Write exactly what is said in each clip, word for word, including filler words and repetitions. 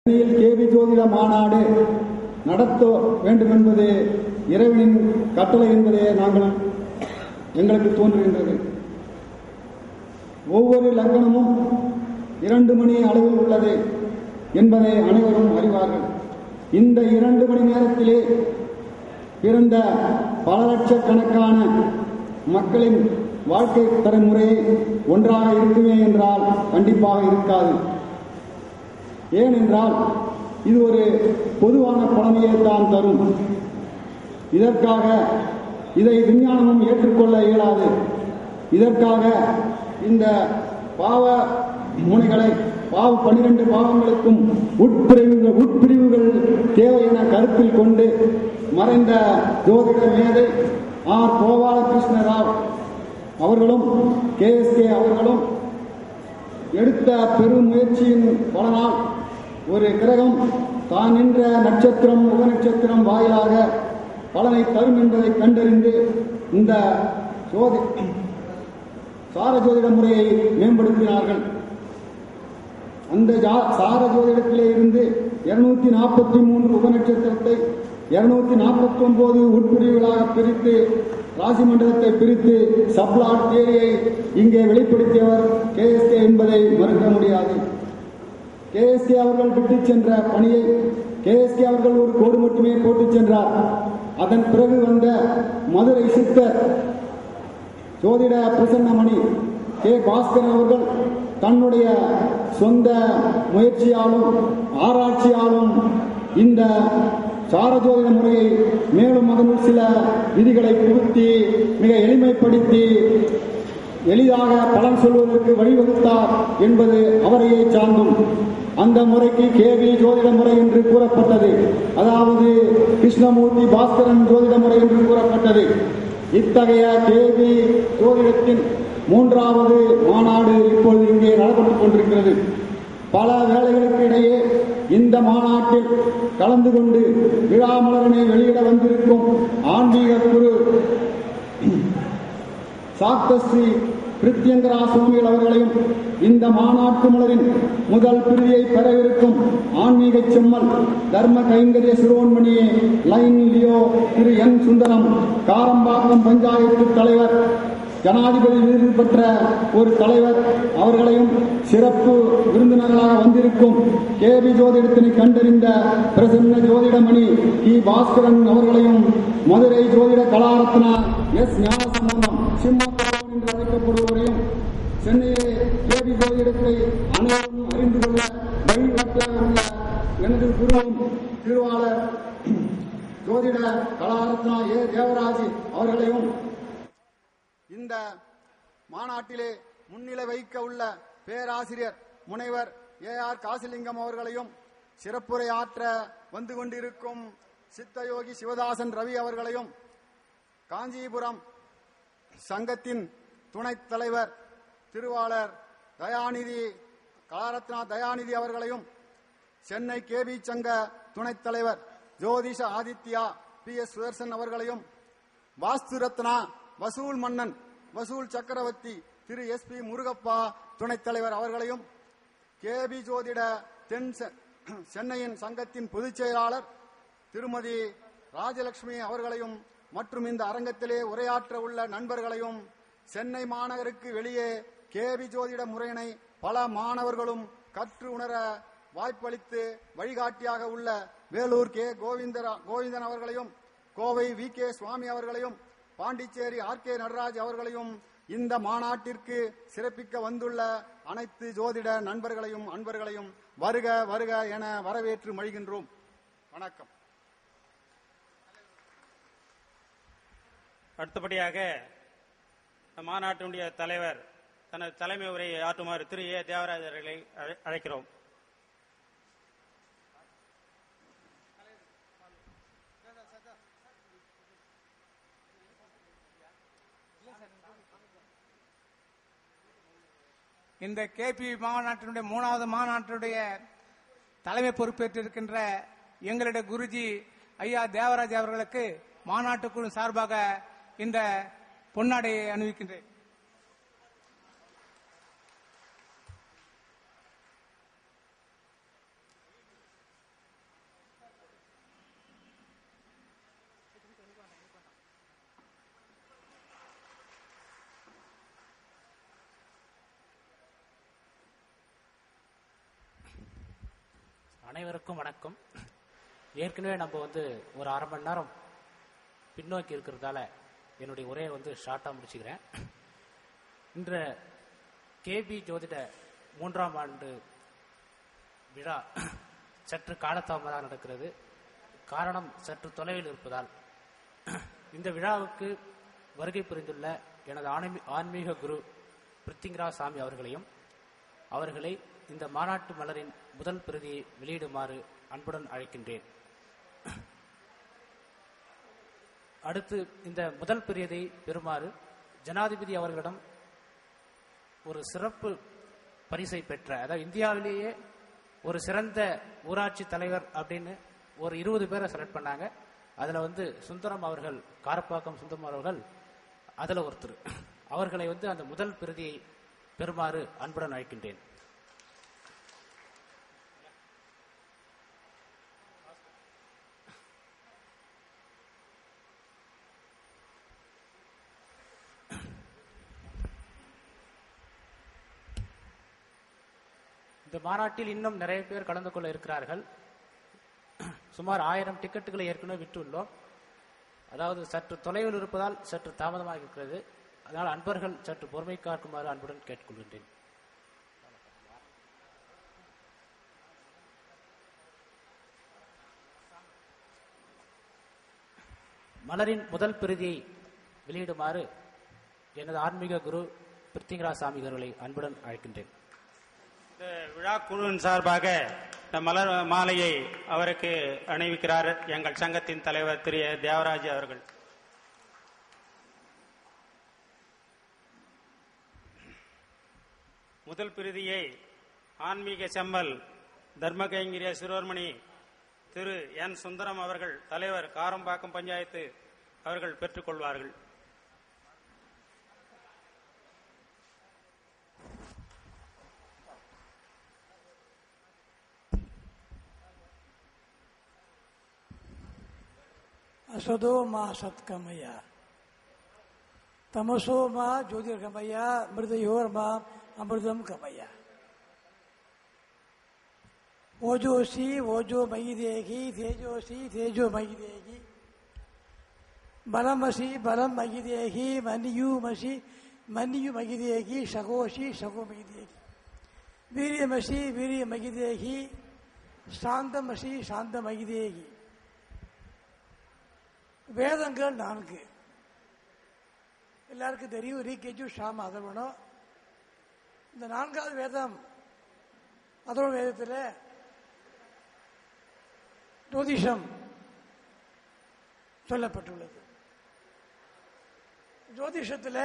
KP ஜோதிட மாநாடு நடத்த வேண்டும் என்பது இறைவனின் கட்டளை என்பதே நாங்கள் எங்களுக்கு தோன்றுகின்றது. ஒவ்வொரு லக்னமும் இரண்டு மணி அளவில் உள்ளது என்பதை அனைவரும் அறிவார்கள். இந்த இரண்டு மணி நேரத்திலே பிறந்த பல லட்சக்கணக்கான மக்களின் வாழ்க்கை தரமுறை ஒன்றாக இருக்குமே என்றால் கண்டிப்பாக இருக்காது. ஏனென்றால் இது ஒரு பொதுவான பழமையை தான் தரும். இதற்காக இதை விஞ்ஞானமும் ஏற்றுக்கொள்ள இயலாது. இதற்காக இந்த பாவ முனைகளை பாவ பன்னிரண்டு பாவங்களுக்கும் உட்பிரிவுகள் உட்பிரிவுகள் தேவை என கருத்தில் கொண்டு மறைந்த ஜோதிட மேதை ஆர் கோபாலகிருஷ்ண ராவ் அவர்களும் கே எஸ் கே அவர்களும் எடுத்த பெரும் முயற்சியின் பலனால் ஒரு கிரகம் தான் நின்ற நட்சத்திரம் உப நட்சத்திரம் வாயிலாக பலனை தரும் என்பதை கண்டறிந்து இந்த ஜோதி சார ஜோதிட முறையை மேம்படுத்தினார்கள். அந்த சார ஜோதிடத்திலே இருந்து இருநூத்தி நாற்பத்தி மூன்று உப நட்சத்திரத்தை இருநூத்தி நாற்பத்தி ஒன்பது உட்பிரிவுகளாக பிரித்து ராசி மண்டலத்தை பிரித்து சப்ளாட் தியரியை இங்கே வெளிப்படுத்தியவர் கே எஸ் கே என்பதை மறுக்க முடியாது. கே எஸ் கே அவர்கள் விட்டு சென்ற பணியை கே எஸ் கே அவர்கள் ஒரு கோடு மட்டுமே போட்டு சென்றார். அதன் பிறகு வந்த மதுரை சித்தர் ஜோதிட பிரசன்னமணி கே பாஸ்கரன் அவர்கள் தன்னுடைய சொந்த முயற்சியாலும் ஆராய்ச்சியாலும் இந்த சார ஜோதிட முறையை மேலும் அதனுள் சில விதிகளை புகுத்தி மிக எளிமைப்படுத்தி எளிதாக பலன் சொல்வதற்கு வழிவகுத்தார் என்பது அவரையே சார்ந்தும். அந்த முறைக்கு கேபி ஜோதிட முறை என்று கூறப்பட்டது. அதாவது கிருஷ்ணமூர்த்தி பாஸ்கரன் ஜோதிட முறை என்று கூறப்பட்டது. இத்தகைய கேபி ஜோதிடத்தின் மூன்றாவது மாநாடு இப்பொழுது இங்கே நடைபெற்றுக் கொண்டிருக்கிறது. பல வேளைகளுக்கு இடையே இந்த மாநாட்டில் கலந்து கொண்டு விழாமலரனை வெளியிட வந்திருக்கும் ஆன்மீக குரு சாக்தஸ்ரீ பிரித்யங்கரா சுவாமிகள் அவர்களையும் இந்த மாநாட்டு மலரின் முதல் பிரிவியை பெறவிருக்கும் ஆன்மீக செம்மல் தர்ம கைங்கரிய சிரோன்மணி லைன் லியோ திரு என் சுந்தரம் காரம்பாக்கம் பஞ்சாயத்து தலைவர் ஜனாதிபதி விருது பெற்ற ஒரு தலைவர் அவர்களையும் சிறப்பு விருந்தினர்களாக வந்திருக்கும் கேபி ஜோதிடத்தினை கண்டறிந்த பிரசன்ன ஜோதிடமணி கி பாஸ்கரன் அவர்களையும் மதுரை ஜோதிட கலாரத்னா எஸ் ஞானசம்பந்தம் சிம்மக்கோவன் என்று அழைக்கப்படுவதையும் சென்னையிலே கேபி ஜோதிடத்தை அனைவரும் அறிந்து கொள்ள வழிகாட்டியாக உள்ள எனது குருவும் திருவாளர் ஜோதிட கலாரத்னா ஏ தேவராஜ் அவர்களையும் இந்த மாநாட்டிலே முன்னிலை வைக்க உள்ள பேராசிரியர் முனைவர் ஏ ஆர் காசிலிங்கம் அவர்களையும் சிறப்புரை ஆற்ற வந்து கொண்டிருக்கும் சித்தயோகி சிவதாசன் ரவி அவர்களையும் காஞ்சிபுரம் சங்கத்தின் துணைத் தலைவர் திருவாளர் தயாநிதி கலாரத்னா தயாநிதி அவர்களையும் சென்னை கேபி சங்க துணைத் தலைவர் ஜோதிஷ ஆதித்யா பி எஸ் சுதர்சன் அவர்களையும் வாஸ்து ரத்னா வசூல் மன்னன் வசூல் சக்கரவர்த்தி திரு எஸ் பி முருகப்பா துணைத் தலைவர் அவர்களையும் கேபி ஜோதிட தென் சென்னையின் சங்கத்தின் பொதுச் செயலாளர் திருமதி ராஜலட்சுமி அவர்களையும் மற்றும் இந்த அரங்கத்திலே உரையாற்ற உள்ள நண்பர்களையும் சென்னை மாநகருக்கு வெளியே கேபி ஜோதிட முறையினை பல மாணவர்களும் கற்று உணர வாய்ப்பளித்து வழிகாட்டியாக உள்ள வேலூர் கே கோவிந்தரா கோவிந்தன் அவர்களையும் கோவை வி கே சுவாமி அவர்களையும் பாண்டிச்சேரி ஆர் கே நடராஜ் அவர்களையும் இந்த மாநாட்டிற்கு சிறப்பிக்க வந்துள்ள அனைத்து ஜோதிட நண்பர்களையும் அன்பர்களையும் வருக வருக என வரவேற்று மொழிகின்றோம். வணக்கம். அடுத்தபடியாக மாநாட்டினுடைய தலைவர் தனது தலைமை உரையை ஆற்றுமாறு திரு ஏ தேவராஜ் அவர்களை அழைக்கிறோம். இந்த கேபி மாநாட்டினுடைய மூணாவது மாநாட்டினுடைய தலைமை பொறுப்பேற்றிருக்கின்ற எங்களுடைய குருஜி ஐயா தேவராஜ் அவர்களுக்கு மாநாட்டு குழு சார்பாக இந்த பொன்னாடையை அணிவிக்கின்றேன். அனைவருக்கும் வணக்கம். ஏற்கனவே நம்ம வந்து ஒரு அரை மணி நேரம் பின்னோக்கி இருக்கிறதால என்னுடைய உரையை வந்து ஷார்ட்டாக முடிச்சுக்கிறேன். இன்ற கேபி ஜோதிட மூன்றாம் ஆண்டு விழா சற்று காலதாமதாக நடக்கிறது. காரணம் சற்று தொலைவில் இருப்பதால் இந்த விழாவுக்கு வருகை புரிந்துள்ள எனது ஆன்மீக குரு பிருத்திங்கரா சாமி அவர்களையும் அவர்களை இந்த மாநாட்டு மலரின் முதல் பிரதியை வெளியிடுமாறு அன்புடன் அழைக்கின்றேன். அடுத்து இந்த முதல் பிரதியை பெறுமாறு ஜனாதிபதி அவர்களிடம் ஒரு சிறப்பு பரிசை பெற்ற, அதாவது இந்தியாவிலேயே ஒரு சிறந்த ஊராட்சி தலைவர் அப்படின்னு ஒரு இருபது பேரை செலக்ட் பண்ணாங்க. அதுல வந்து சுந்தரம் அவர்கள், காரப்பாக்கம் சுந்தரம் அவர்கள் அதுல ஒருத்தர். அவர்களை வந்து அந்த முதல் பிரதியை பெறுமாறு அன்புடன் அழைக்கின்றேன். இந்த மாநாட்டில் இன்னும் நிறைய பேர் கலந்து கொள்ள இருக்கிறார்கள். சுமார் ஆயிரம் டிக்கெட்டுகளை ஏற்கனவே விட்டுள்ளோம். அதாவது சற்று தொலைவில் இருப்பதால் சற்று தாமதமாக இருக்கிறது. அதனால் அன்பர்கள் சற்று பொறுமை காக்குமாறு அன்புடன் கேட்டுக்கொள்கின்றேன். மலரின் முதல் பிரதியை வெளியிடுமாறு எனது ஆன்மீக குரு பிருத்திங்கரா சாமி அவர்களை அன்புடன் அழைக்கின்றேன். இந்த விழா குழுவின் சார்பாக இந்த மலர் மாலையை அவருக்கு அணிவிக்கிறார் எங்கள் சங்கத்தின் தலைவர் திரு தேவராஜ் அவர்கள். முதல் பிரதியை ஆன்மீக செம்மல் தர்மகைங்கரிய சிரோர்மணி திரு என் சுந்தரம் அவர்கள், தலைவர், காரம்பாக்கம் பஞ்சாயத்து அவர்கள் பெற்றுக் கொள்வார்கள். असदो मा सत्कमय तमसो मा ज्योतिर्गमय मृदयोर मा अमृतम गमय ओजोसी ओजो मयि देगी तेजोसी तेजो मयि देगी बलमसी बलम मयि देगी मनियुमसी मनियु मयि देगी शगोसी शगो मयि देगी वीर्यमसी वीर्य मयि देगी शांतमसी शांत मयि देगी. வேதங்கள் நான்கு எல்லாருக்கும் தெரியும். ரீகேஜு ஷாம அதர்வனம். இந்த நான்காவது வேதம் அதர்வண வேதத்தில் ஜோதிஷம் சொல்லப்பட்டுள்ளது. ஜோதிஷத்தில்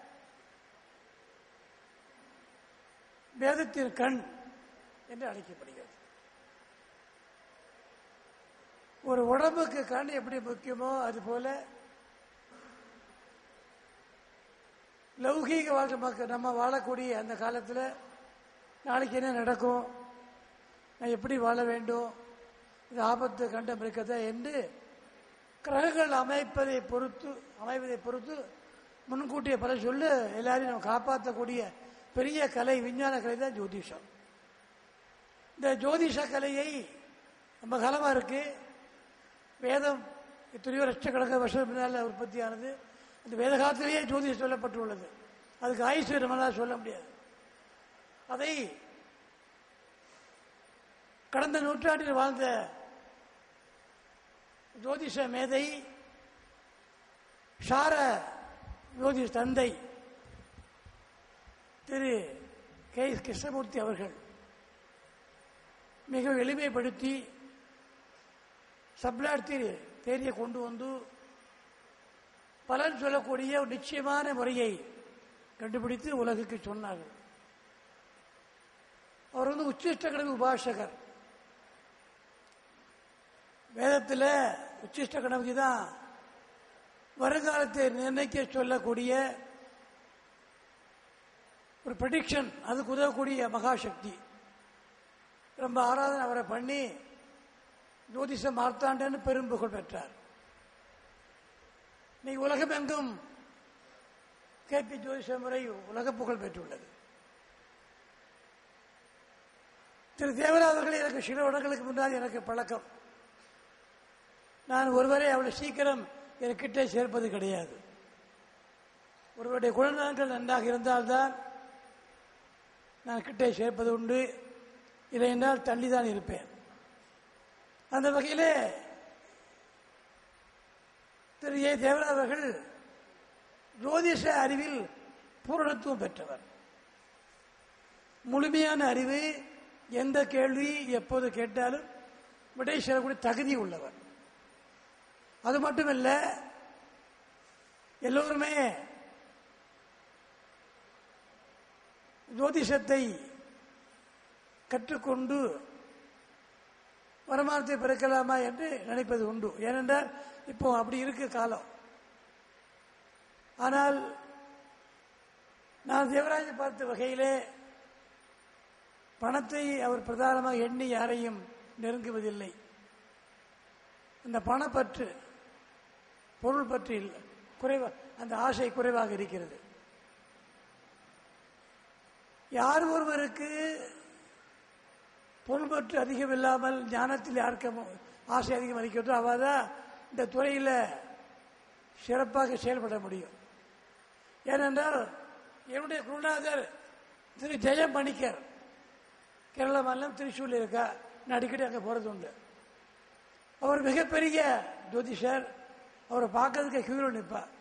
வேதத்தின் கண் என்று அழைக்கப்படுகிறது. ஒரு உடம்புக்கு கண் எப்படி முக்கியமோ அது போல லௌகீக வாழ்க்கை மக்கள் நம்ம வாழக்கூடிய அந்த காலத்தில் நாளைக்கு என்ன நடக்கும், நான் எப்படி வாழ வேண்டும், இது ஆபத்து கண்டம் இருக்கிறதா என்று கிரகங்கள் அமைப்பதை பொறுத்து அமைவதை பொறுத்து முன்கூட்டிய பல சொல்லு எல்லாரையும் நம்ம காப்பாற்றக்கூடிய பெரிய கலை, விஞ்ஞான கலை தான் ஜோதிஷம். இந்த ஜோதிஷ கலையை நம்ம காலமாக இருக்கு. வேதம் எத்தனையோ லட்சக்கணக்கான வருஷம் முன்னால் உற்பத்தியானது. அந்த வேத காலத்திலேயே ஜோதிஷம் சொல்லப்பட்டுள்ளது. அதுக்கு ஆயுசு நம்மளால் சொல்ல முடியாது. அதை கடந்த நூற்றாண்டில் வாழ்ந்த ஜோதிஷ மேதை ஷார ஜோதிஷ தந்தை திரு கே கிருஷ்ணமூர்த்தி அவர்கள் மிக எளிமைப்படுத்தி சப்ளாட் தேரியை கொண்டு வந்து பலன் சொல்லக்கூடிய ஒரு நிச்சயமான முறையை கண்டுபிடித்து உலகுக்கு சொன்னார்கள். அவர் வந்து உச்சிஷ்ட கணக்கு உபாசகர். வேதத்தில் உச்சிஷ்ட கணபதி தான் வருங்காலத்தை நிர்ணயிக்க சொல்லக்கூடிய ஒரு ப்ரெடிக்ஷன், அதுக்கு உதவக்கூடிய மகாசக்தி. ரொம்ப ஆராதனை அவரை பண்ணி ஜோதிஷ மார்த்தாண்டன்னு பெரும் புகழ் பெற்றார். இன்னைக்கு உலகம் எங்கும் கேபி ஜோதிஷ முறை உலக புகழ் பெற்றுள்ளது. திரு தேவராஜ் அவர்கள் எனக்கு சில வருடங்களுக்கு முன்னால் எனக்கு பழக்கம். நான் ஒருவரை அவ்வளவு சீக்கிரம் எனக்கிட்டே சேர்ப்பது கிடையாது. ஒருவருடைய குணநலன்கள் நன்றாக இருந்தால்தான் நான் கிட்டே சேர்ப்பது உண்டு, இல்லை என்றால் தள்ளிதான் இருப்பேன். அந்த வகையிலே திரு ஏ தேவராஜ் அவர்கள் ஜோதிஷ அறிவில் பூரணத்துவம் பெற்றவர். முழுமையான அறிவு, எந்த கேள்வி எப்போது கேட்டாலும் விடை சொல்லக்கூடிய தகுதி உள்ளவர். அது மட்டுமல்ல, எல்லோருமே ஜோதிஷத்தை கற்றுக்கொண்டு வருமானத்தை பெருக்கலாமா என்று நினைப்பது உண்டு. ஏனென்றால் இப்போ அப்படி இருக்கு காலம். ஆனால் நான் தேவராஜை பார்த்த வகையிலே பணத்தை அவர் பிரதானமாக எண்ணி யாரையும் நெருங்குவதில்லை. அந்த பணப்பற்று, பொருள் பற்று இல்லை, குறைவா, அந்த ஆசை குறைவாக இருக்கிறது. யார் ஒருவருக்கு பொருள் பற்று அதிகம் இல்லாமல் ஞானத்தில் யாருக்கும் ஆசை அதிகம் இருக்கிறதோ அவதான் இந்த துறையில் சிறப்பாக செயல்பட முடியும். ஏனென்றால் என்னுடைய குருநாதர் திரு ஜெயம் பணிக்கர் கேரள மாநிலம் திருச்சூரில் இருக்கா, நான் அடிக்கடி அங்கே போறது உண்டு. அவர் மிகப்பெரிய ஜோதிஷர். அவரை பார்க்கறதுக்கு கியூவில் நிற்பார்.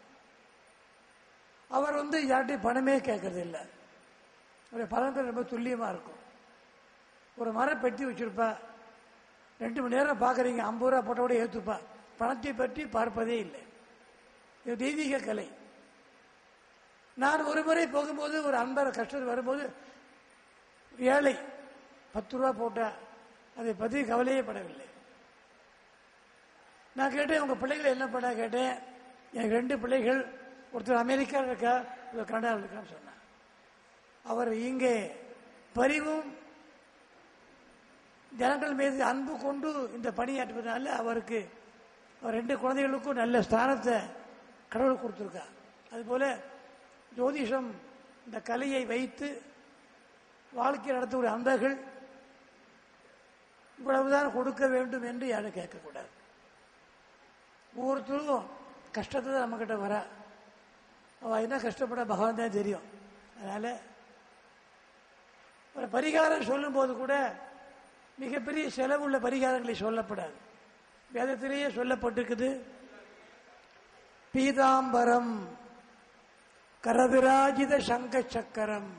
அவர் வந்து யார்ட்டையும் பணமே கேட்கறது இல்லை. அவருடைய பலன்கள் ரொம்ப துல்லியமாக இருக்கும். ஒரு மரம் பெட்டி வச்சிருப்பா, ரெண்டு மணி நேரம் பார்க்குறீங்க, ஐம்பது ரூபா போட்டோட ஏற்றுப்பா. பணத்தை பற்றி பார்ப்பதே இல்லை. இது தெய்வீக கலை. நான் ஒரு முறை போகும்போது ஒரு அன்பர் கஷ்டத்தில் வரும்போது ஏழை பத்து ரூபா போட்டா அதை பற்றி கவலையே படவில்லை. நான் கேட்டேன், உங்க பிள்ளைகள் என்ன பண்ண கேட்டேன். எனக்கு ரெண்டு பிள்ளைகள், ஒருத்தர் அமெரிக்காவில் இருக்கா, ஒருத்தர் கனடாவில் இருக்கான்னு சொன்னார். அவர் இங்கே பரிவும் ஜனங்கள் மீது அன்பு கொண்டு இந்த பணியாற்றுவதனால அவருக்கு அவர் ரெண்டு குழந்தைகளுக்கும் நல்ல ஸ்தானத்தை கடவுள் கொடுத்துருக்கார். அதுபோல ஜோதிஷம் இந்த கலையை வைத்து வாழ்க்கை நடத்தக்கூடிய அன்பர்கள் இவ்வளவுதான் கொடுக்க வேண்டும் என்று யாரும் கேட்கக்கூடாது. ஒவ்வொருத்தரும் கஷ்டத்தை தான் நம்ம கிட்ட வர, அவ என்ன கஷ்டப்பட பகவான் தான் தெரியும். அதனால ஒரு பரிகாரம் சொல்லும் போது கூட மிகப்பெரிய செலவுள்ள பரிகாரங்களை சொல்லப்படாது. வேதத்திலேயே சொல்லப்பட்டிருக்குது, பீதாம்பரம் கரவிராஜித சங்க சக்கரம்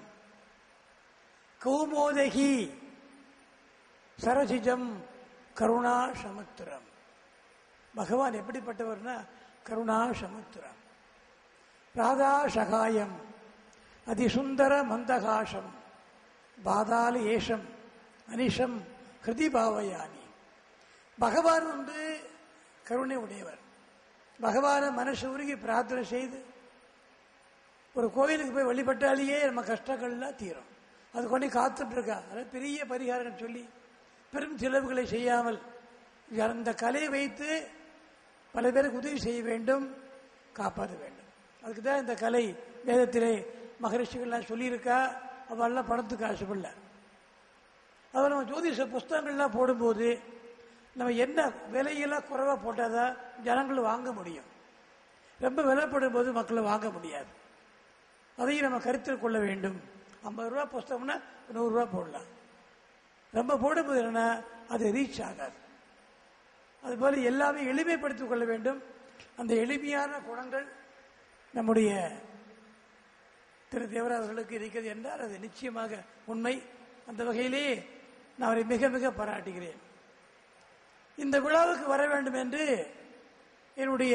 கௌமோதகி சரசிஜம் கருணா சமுத்திரம். பகவான் எப்படிப்பட்டவர்னா கருணா சமுத்திரம். ராதா சகாயம் அதிசுந்தர மந்தகாசம் பாதாள ஏஷம் அனிஷம் ஹிருதி பாவயானி. பகவான் வந்து கருணை உடையவர். பகவான மனசு உருகி பிரார்த்தனை செய்து ஒரு கோயிலுக்கு போய் வழிபட்டாலேயே நம்ம கஷ்டங்கள்லாம் தீரும். அது கொண்டு காத்துட்டு இருக்கா. அதாவது பெரிய பரிகாரம் சொல்லி பெரும் செலவுகளை செய்யாமல் அந்த கலையை வைத்து பல பேருக்கு உதவி செய்ய வேண்டும், காப்பாற்ற வேண்டும். அதுக்கு தான் இந்த கலை வேதத்திலே மகரிஷிகள்லாம் சொல்லியிருக்கா. அவெல்லாம் பணத்துக்கு ஆசைப்படல. அதை நம்ம ஜோதிஷ புஸ்தகங்கள்லாம் போடும்போது நம்ம என்ன விலையெல்லாம் குறைவா போட்டாதான் ஜனங்கள் வாங்க முடியும். ரொம்ப விலைப்படும் போது மக்களை வாங்க முடியாது. அதையும் நம்ம கருத்தில் கொள்ள வேண்டும். ஐம்பது ரூபா புஸ்தகம்னா நூறு ரூபா போடலாம். ரொம்ப போடும்போது என்னன்னா அது ரீச் ஆகாது. அதுபோல எல்லாமே எளிமைப்படுத்திக் கொள்ள வேண்டும். அந்த எளிமையான குணங்கள் நம்முடைய திரு தேவராஜர்களுக்கு இருக்கிறது என்றால் அது நிச்சயமாக உண்மை. அந்த வகையிலேயே நான் அவரை மிக மிக பாராட்டுகிறேன். இந்த விழாவுக்கு வர வேண்டும் என்று என்னுடைய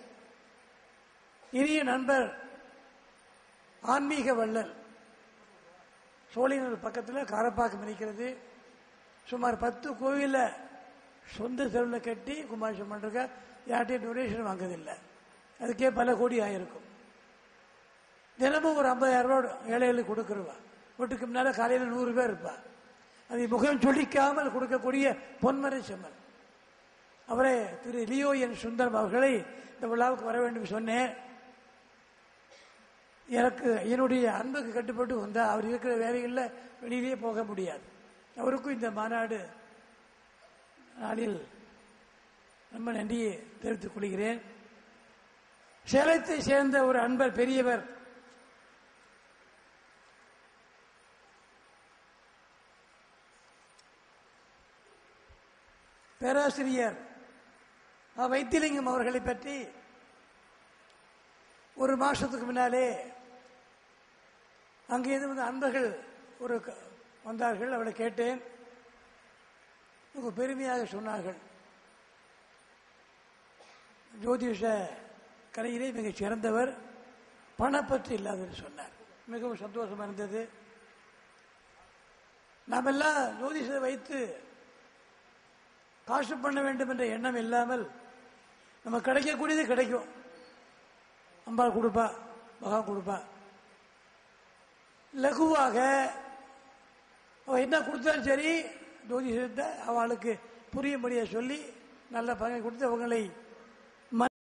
இனிய நண்பர் ஆன்மீக வள்ளல் சோழிங்கர் பக்கத்தில் காரப்பாக்கம் இருக்கிறது. சுமார் பத்து கோவில சொந்த செலவில் கட்டி கும்பாபிஷேகம் பண்றக்க யார்ட்டையும் டொனேஷன் வாங்குறதில்லை. அதுக்கே பல கோடி ஆயிருக்கும். தினமும் ஒரு ஐம்பதாயிரம் ரூபாய் ஏழைகளுக்கு கொடுக்குறவா. வீட்டுக்கு முன்னால காலையில் நூறு பேர் இருப்பா. அதை முகம் சொல்லிக்காமல் கொடுக்கக்கூடிய பொன்மரை செம்மல். அவரே திரு லியோ என் சுந்தரம் அவர்களை இந்த விழாவுக்கு வர வேண்டும் சொன்னேன். எனக்கு என்னுடைய அன்புக்கு கட்டுப்பட்டு வந்தா அவர் இருக்கிற வேலைகளில் வெளியிலேயே போக முடியாது. அவருக்கும் இந்த மாநாடு நாளில் ரொம்ப நன்றியை தெரிவித்துக் கொள்கிறேன். சேலத்தை சேர்ந்த ஒரு அன்பர் பெரியவர் பேராசிரியர் வைத்திலிங்கம் அவர்களை பற்றி ஒரு மாசத்துக்கு முன்னாலே அங்கிருந்து வந்து அன்பர்கள் ஒரு வந்தார்கள். அவளை கேட்டேன். ரொம்ப பெருமையாக சொன்னார்கள். ஜோதிஷ கலையிலே மிக சிறந்தவர், பணப்பற்று இல்லாதவர் சொன்னார். மிகவும் சந்தோஷமா இருந்தது. நாம் எல்லாம் ஜோதிஷத்தை வைத்து காசு பண்ண வேண்டும் என்ற எண்ணம் இல்லாமல் நம்ம கிடைக்கக்கூடியது கிடைக்கும். அம்பாள் கொடுப்பா, மகா கொடுப்பா. லகுவாக அவ என்ன கொடுத்தாலும் சரி, ஜோதிஷத்தை அவளுக்கு புரியும்படியா சொல்லி நல்ல பங்கை கொடுத்து அவங்களை